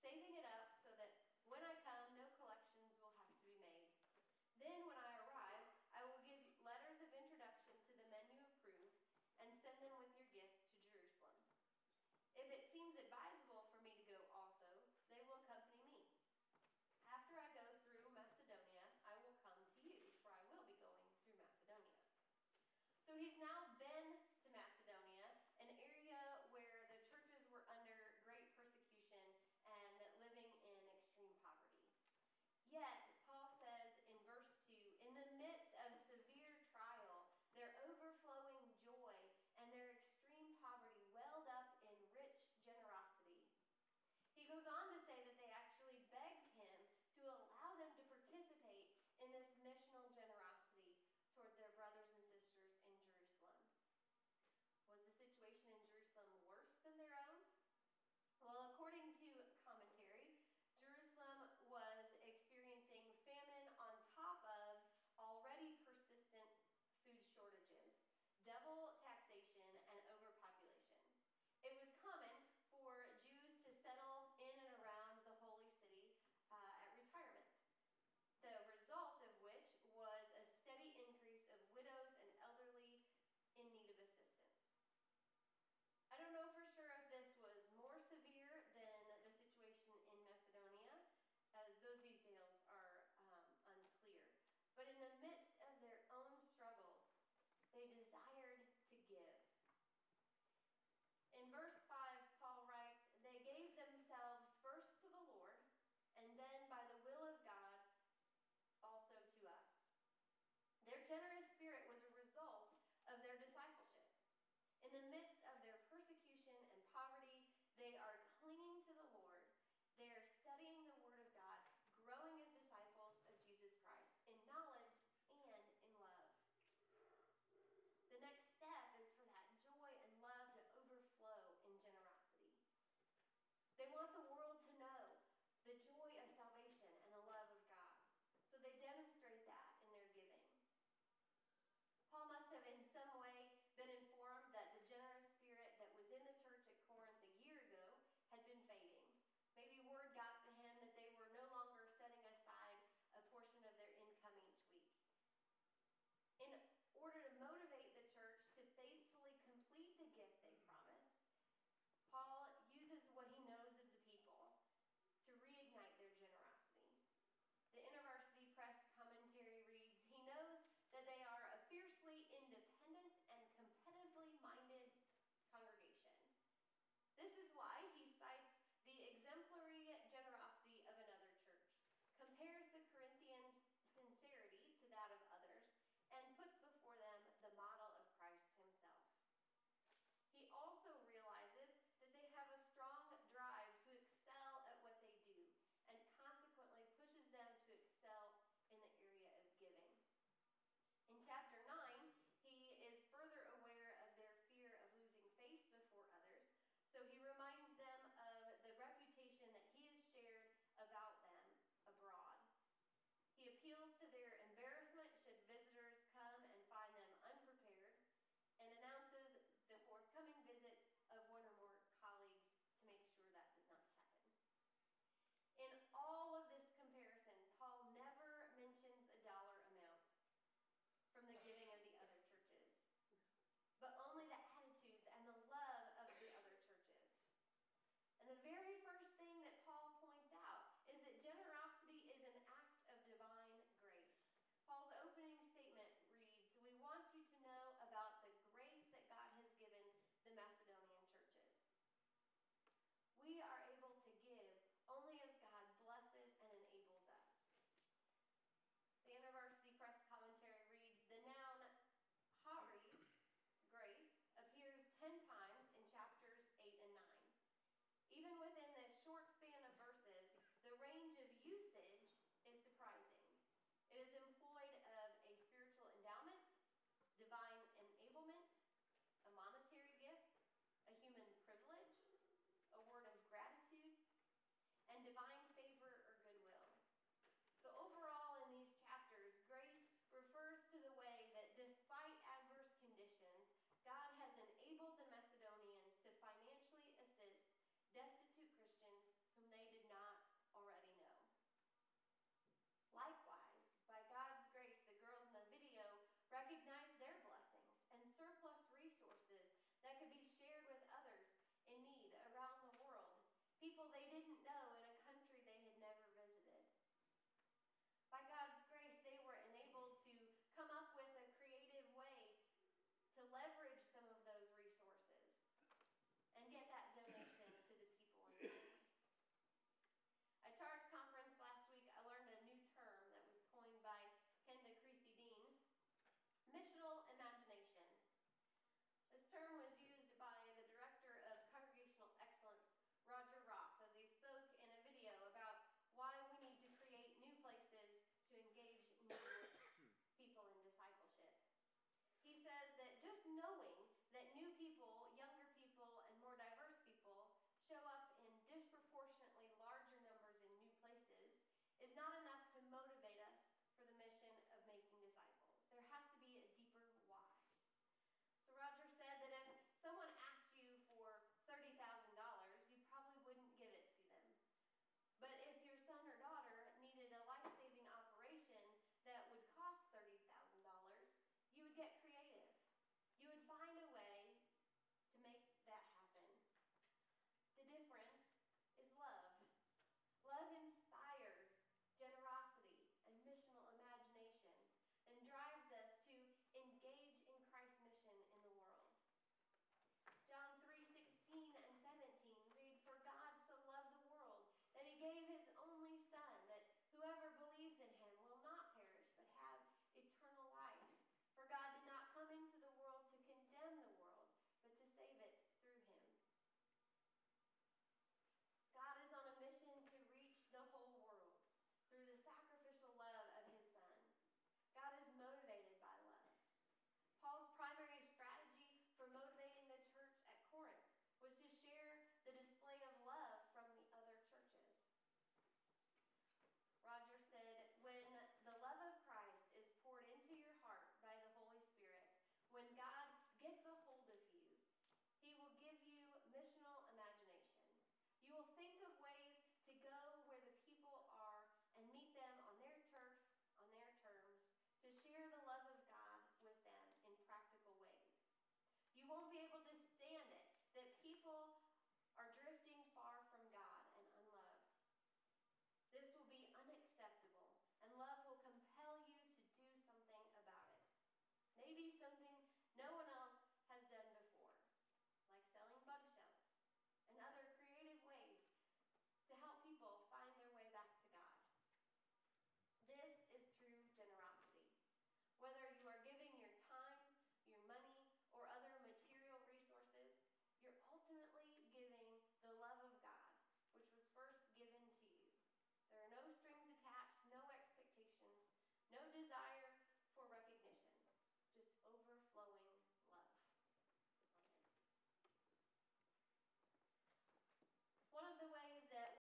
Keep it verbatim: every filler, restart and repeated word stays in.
saving it up so that when I come, no collections will have to be made. Then when I arrive, I will give letters of introduction to the men you approve and send them with your gift to Jerusalem. If it seems advisable for me to go also, they will accompany me. After I go through Macedonia, I will come to you, for I will be going through Macedonia. So he's now been to Macedonia, an area where the churches were under great persecution and living in extreme poverty. Yet, Paul says in verse two, in the midst of severe trial, their overflowing joy and their extreme poverty welled up in rich generosity. He goes on to say that they actually begged him to allow them to participate in this missional generosity toward their brothers and sisters in Jerusalem. didn't know in a country they had never visited. By God's grace, they were enabled to come up with a creative way to leverage some of those resources and get that donation to the people in need. At Charge Conference last week, I learned a new term that was coined by Kenda Creasy Dean, missional imagination. This term was used by the director of Congregational Excellence, Roger Ross, as he spoke in a video about why we need to create new places to engage new people in discipleship. He says that just knowing that new people, younger people, and more diverse people show up in disproportionately larger numbers in new places is not enough to motivate us for the mission of making disciples. There has to be a deeper why. So Roger said that if someone asked you for thirty thousand dollars, you probably wouldn't give it to them. But if your son or daughter needed a life-saving operation that would cost thirty thousand dollars, you would get creative. You would find a way to make that happen. The difference is love. Love inspires generosity and missional imagination and drives us to engage in Christ's mission in the world. John three sixteen and seventeen read, "For God so loved the world that he gave his only Son, that whoever believes in him will not perish but have eternal life. For God did not come into the world to condemn the world, but to save it through him." God is on a mission to reach the whole world through the sacrificial love of his Son. God is motivated by love. Paul's primary strategy for motivating the church at Corinth was to share the display of love from the other churches. Roger said, "When the love of Christ is poured into your heart by the Holy Spirit, when God gets a hold of you, he will give you missional imagination. You will think of ways to go where the people are and meet them on their turf, on their terms, to share the love of God with them in practical ways. You won't be able